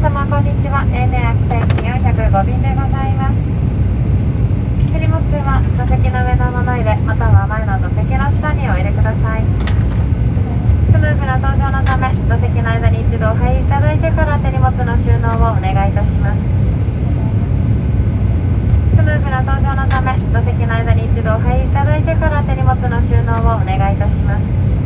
様こんにちは。ANA 秋田行き405便でございます。手荷物は座席の上の物入れまたは前の座席の下にお入れください。スムーズな搭乗のため座席の間に一度お入りいただいてから手荷物の収納をお願いいたします。スムーズな搭乗のため座席の間に一度お入りいただいてから手荷物の収納をお願いいたします。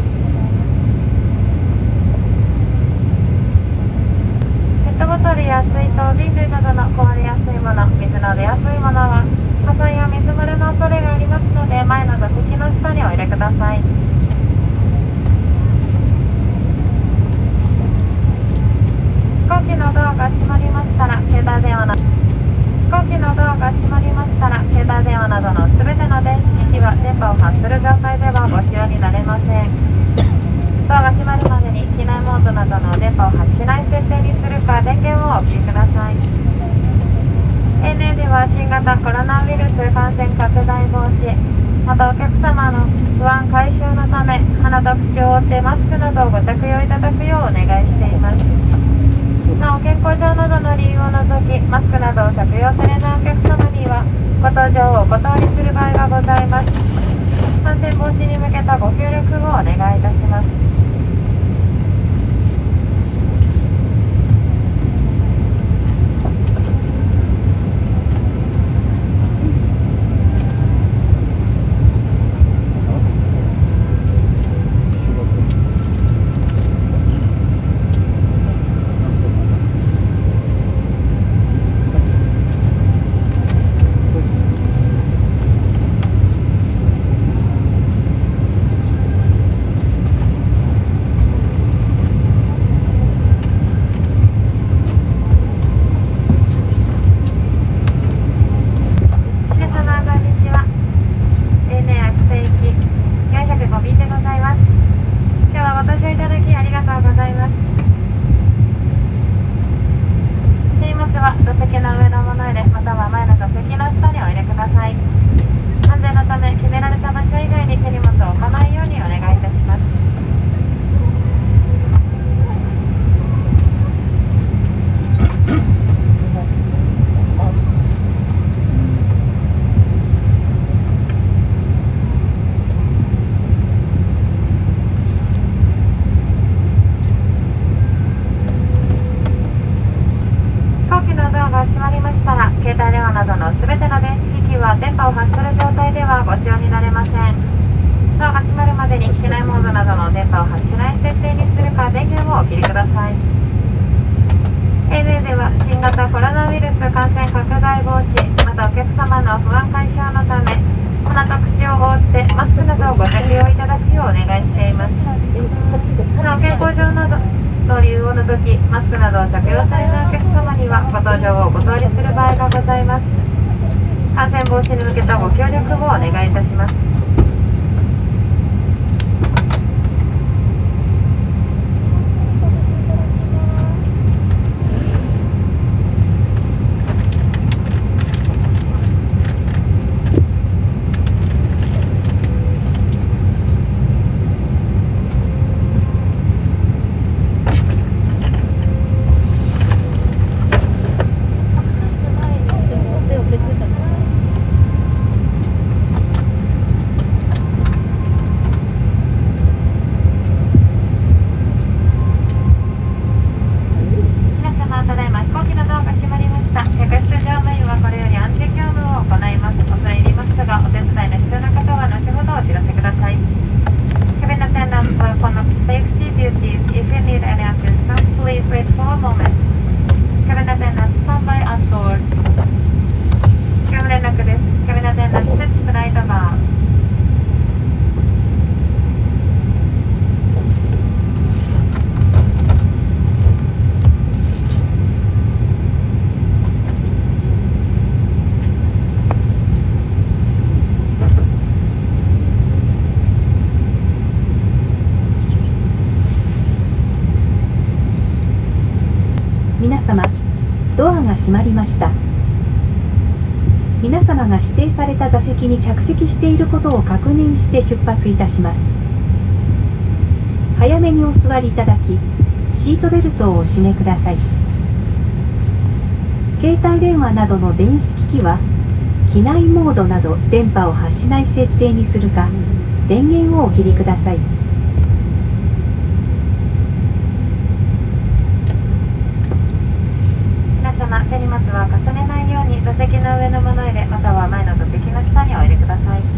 ペットボトルや水筒、瓶類などの壊れやすいもの、水の出やすいものは破損や水漏れの恐れがありますので前の座席の下にお入れください。飛行機のドアが閉まりましたら携帯電話の飛行機のドアが閉まりましたら携帯電話などのすべての電子機器は電波を発する状態ではご使用になれません。ドアが閉まるまでに機内モードなどの電波を発しない設定にするか電源をお切りください。ANA では新型コロナウイルス感染拡大防止またお客様の不安解消のため鼻と口を覆ってマスクなどをご着用いただくようお願いしています。なお健康上などの理由を除きマスクなどを着用されないお客様にはご搭乗をお断りする場合がございます。感染防止に向けたご協力をお願いいたします。感染防止に向けたご協力をお願いいたします。閉まりました。皆様が指定された座席に着席していることを確認して出発いたします。早めにお座りいただき、シートベルトをお締めください。 携帯電話などの電子機器は機内モードなど電波を発しない設定にするか、電源をお切りください。 皆様、手荷物は重ねないように座席の上の物入れまたは前の座席の下にお入れください。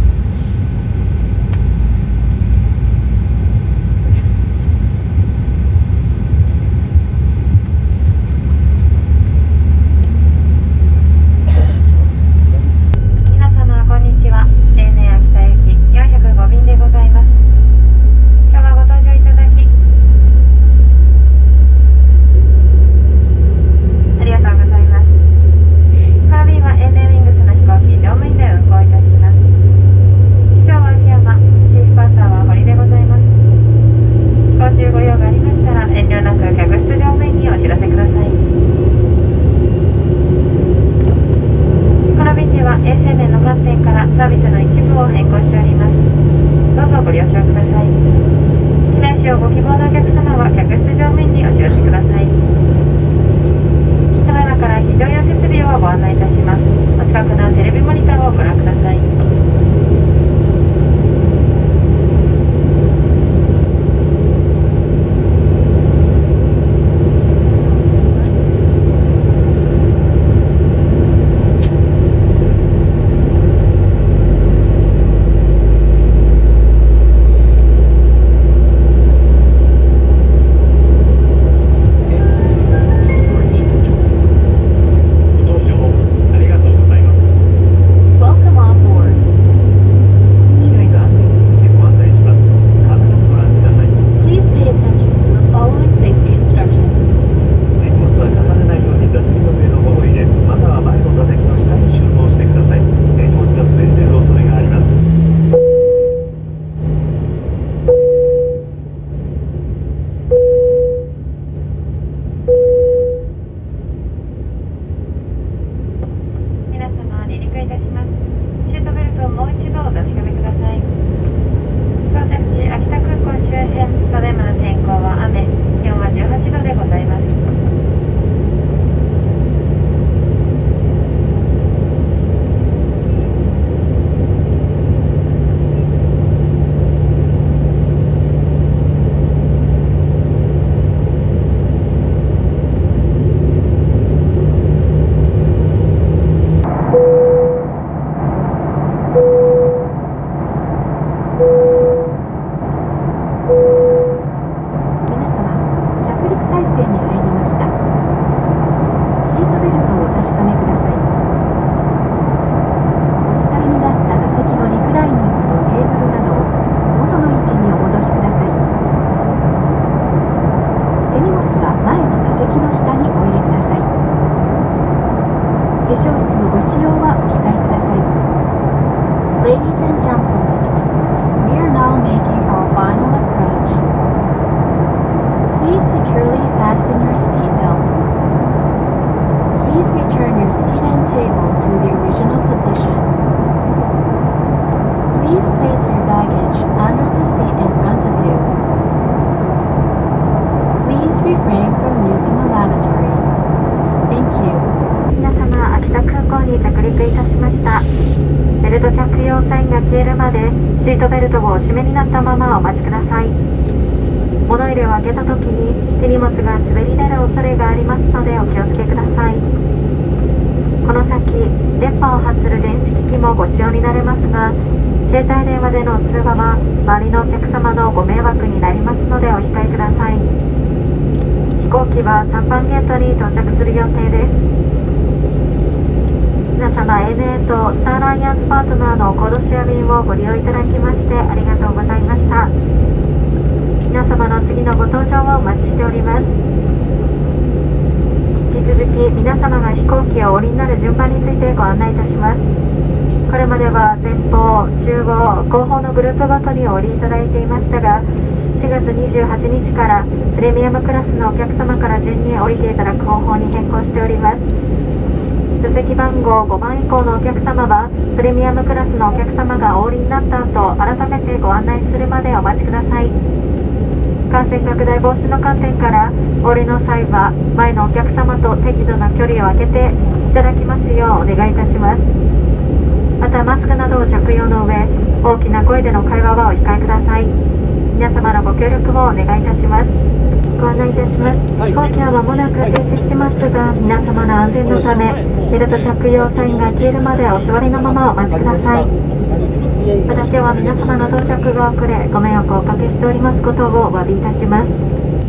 シートベルトをお締めになったままお待ちください。物入れを開けた時に手荷物が滑り出る恐れがありますのでお気をつけください。この先、電波を発する電子機器もご使用になれますが、携帯電話での通話は周りのお客様のご迷惑になりますのでお控えください。飛行機は3番ゲートに到着する予定です。皆様 ANA とスターアライアンスパートナーのコードシェア便をご利用いただきましてありがとうございました。皆様の次のご搭乗をお待ちしております。引き続き皆様が飛行機をお降りになる順番についてご案内いたします。これまでは前方、中央、後方のグループごとにお降りいただいていましたが、4月28日からプレミアムクラスのお客様から順に降りていただく方法に変更しております。座席番号5番以降のお客様はプレミアムクラスのお客様がお降りになった後、改めてご案内するまでお待ちください。 感染拡大防止の観点からお降りの際は前のお客様と適度な距離を空けていただきますようお願いいたします。またマスクなどを着用の上、大きな声での会話はお控えください。皆様のご協力をお願いいたします。ご案内いたします。飛行機は間もなく停止しますが、皆様の安全のためベルト着用サインが消えるまでお座りのままお待ちください。また今日は皆様の到着が遅れご迷惑をおかけしておりますことをお詫びいたします。